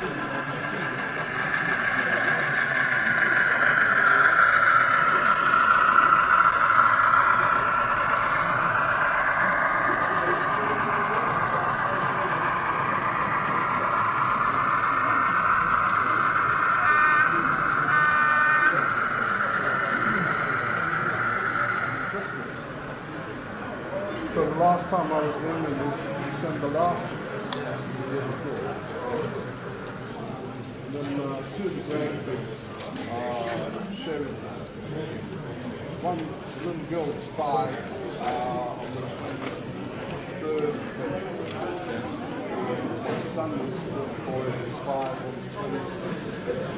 So the last time I was in it was December last. And then two of the grandkids are sharing. One little girl is 5 on the 23rd. My son was a little boy who was 5 on the 26th.